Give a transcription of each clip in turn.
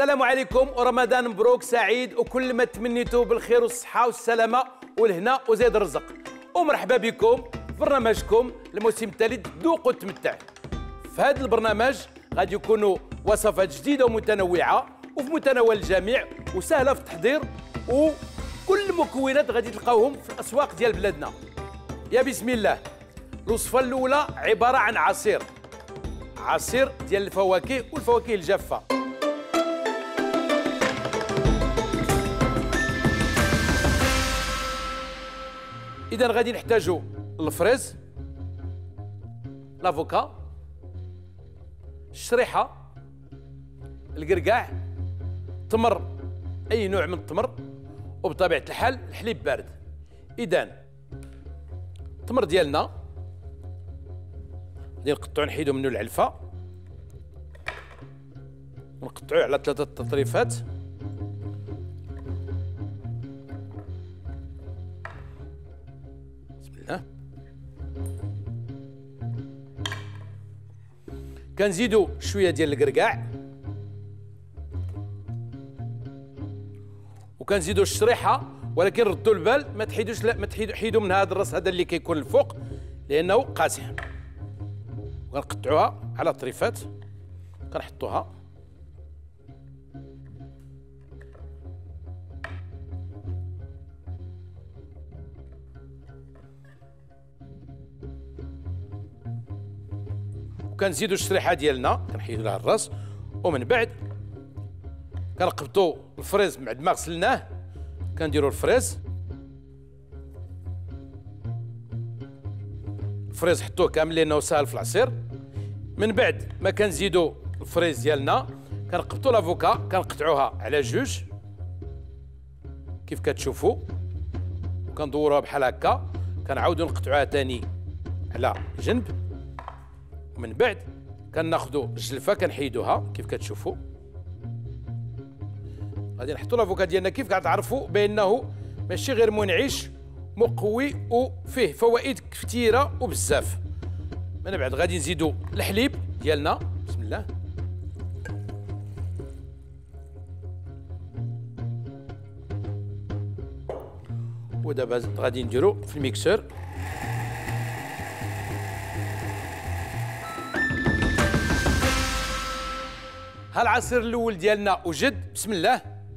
السلام عليكم ورمضان مبروك سعيد وكل ما تمنيتوا بالخير والصحة والسلامة والهنا وزيد الرزق. ومرحبا بكم في برنامجكم الموسم الثالث ذوق وتمتع. في هذا البرنامج غادي يكونوا وصفات جديدة ومتنوعة وفي متناول الجميع وسهلة في التحضير، وكل المكونات غادي تلقاوهم في الأسواق ديال بلادنا. يا بسم الله. الوصفة الأولى عبارة عن عصير ديال الفواكه والفواكه الجافة. إذا غادي نحتاجوا الفريز، لافوكا، الشريحة، القرقاع، تمر، أي نوع من التمر، وبطبيعة الحال الحليب بارد. إذا التمر ديالنا غادي نقطعو نحيدو منه العلفة ونقطعوه على 3 تطريفات. بسم الله. كنزيدو شوية ديال القرقاع وكنزيدو الشريحة، ولكن ردوا البال ما تحيدوش، لا ما حيدوا من هذا الراس هذا اللي كيكون الفوق لأنه قاسح. وكنقطعوها على طريفات كنحطوها وكنزيدو الشريحه ديالنا كنحيدو لها الراس، ومن بعد كنقبطو الفريز بعد ما غسلناه كنديرو الفريز حطوه كامل لانه ساهل في العصير. من بعد ما كنزيدو الفريز ديالنا كنقبطو لافوكا كنقطعوها على جوج كيف كتشوفوا وكندوروها بحال هكا، كنعاودو نقطعوها ثاني على جنب. ومن بعد كناخدو الجلفه كنحيدوها كيف كتشوفوا. غادي نحطو لافوكا ديالنا كيف كتعرفوا بانه ماشي غير منعش، مقوي وفيه فوائد كثيره وبزاف. من بعد غادي نزيدو الحليب ديالنا. بسم الله. ودابا غادي نديرو في الميكسور. ها العصير الاول ديالنا وجد. بسم الله.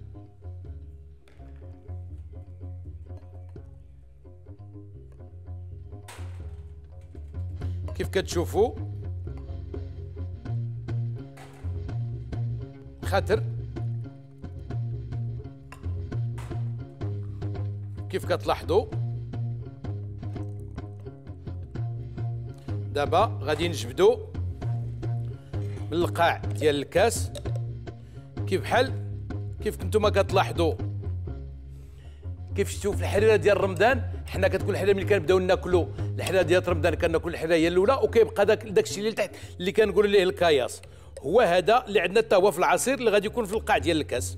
كيف كتشوفوا خاطر كيف كتلاحظوا. دابا غادي نجبدوا من القاع ديال الكاس كيف كنتم كتلاحظوا. كيف شفتوا في الحريره ديال رمضان، حنا كتكون الحريره ملي كنبداو ناكلوا الحريره ديال رمضان كناكل الحريره هي الاولى، وكيبقى داك الشيء اللي لتحت اللي كنقولوا ليه الكياس، هو هذا اللي عندنا حتى هو في العصير اللي غادي يكون في القاع ديال الكاس.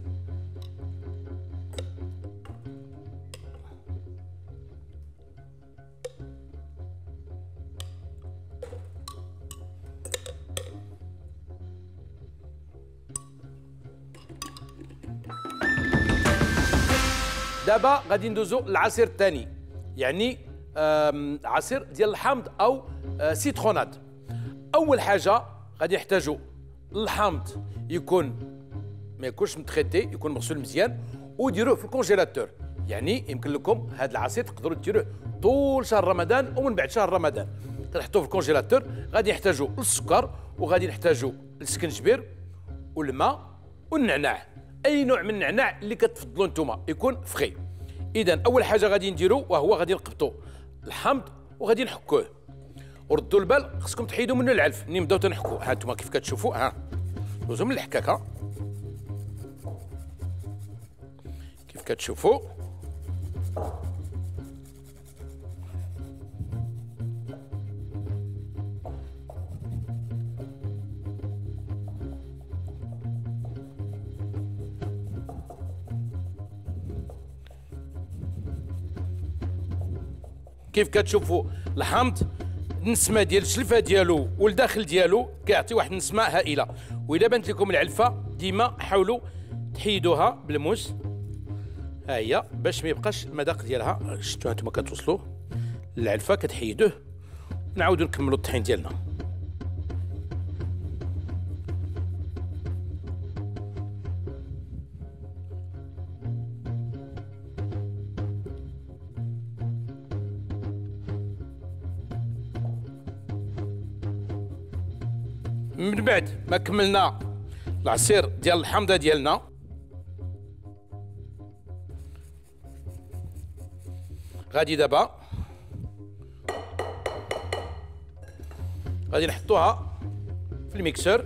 دابا غادي ندوزو للعصير الثاني، يعني عصير ديال الحامض او سيتروناد. اول حاجه غادي نحتاجو الحامض ما يكونش متخيتي، يكون مغسول مزيان وديروه في الكونجيلاتور. يعني يمكن لكم هذا العصير تقدروا ديروه طول شهر رمضان ومن بعد شهر رمضان كنحطوه في الكونجيلاتور. غادي نحتاجو السكر وغادي نحتاجو السكنجبير والماء والنعناع، اي نوع من النعناع اللي كتفضلوا نتوما يكون فخي. اذا اول حاجه غادي نديرو وهو غادي نقبطوا الحامض وغادي نحكوه. وردوا البال خصكم تحيدوا منه العلف ملي نبداو تنحكوه. ها انتم كيف كتشوفوا، ها دوزو من الحكاكه كيف كتشوفوا. كيف كتشوفوا الحامض النسمه ديال الشلفه ديالو والداخل ديالو كيعطي واحد النسمه هائله. واذا بانت لكم العلفه ديما حاولوا تحيدوها بالموس، ها هي، باش ما يبقاش المذاق ديالها. شفتوها نتوما كتوصلوا العلفه كتحيدوه. نعاودوا نكملوا الطحين ديالنا. من بعد ما كملنا العصير ديال الحامضه ديالنا، غادي دابا غادي نحطوها في الميكسور.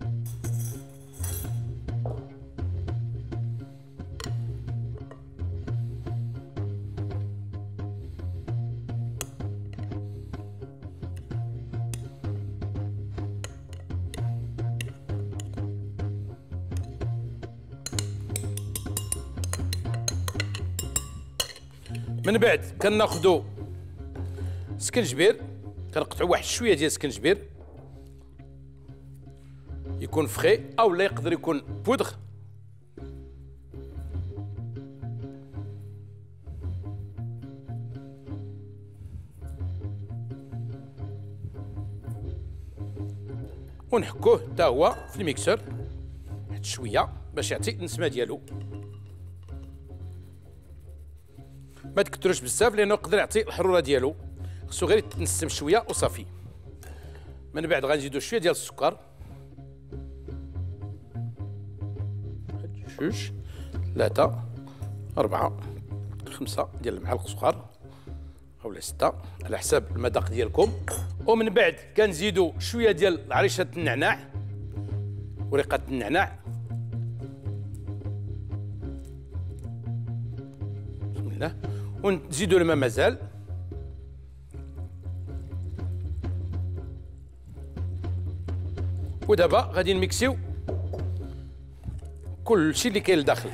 من بعد كناخذوا سكنجبير، كنقطعوا واحد شويه ديال السكنجبير، يكون فخي او لا يقدر يكون بودغ. ونحكوه حتى هو في الميكسور واحد شويه باش يعطي النسمه ديالو. ما تكتروش بزاف لانه يقدر يعطي الحروره ديالو، خصو غير يتنسم شويه وصافي. من بعد غنزيدو شويه ديال السكر، جوج، ثلاثة، أربعة، خمسة ديال المعالق سكر أولا ستة على حساب المذاق ديالكم. ومن بعد كنزيدو شويه ديال عريشه النعناع، ورقه النعناع. بسم الله. ونزيدو الماء مازال. ودابا غادي نميكسيو كلشي اللي كاين لداخل.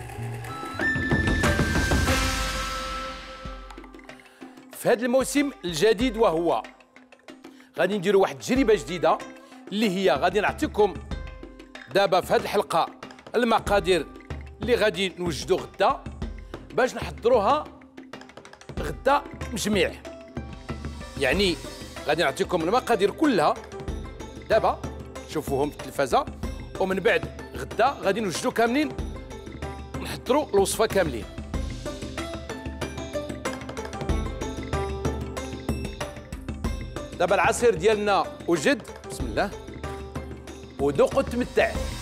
في هذا الموسم الجديد وهو غادي نديروا واحد التجربه جديده اللي هي غادي نعطيكم دابا في هذه الحلقه المقادير اللي غادي نوجدوا غدا باش نحضروها غدا مجميع. يعني غادي نعطيكم المقادير كلها دابا شوفوهم في التلفازه، ومن بعد غدا غادي نوجدوا كاملين، نحضروا الوصفه كاملين. دابا العصير ديالنا وجد، بسم الله، وذوقوا تمتع.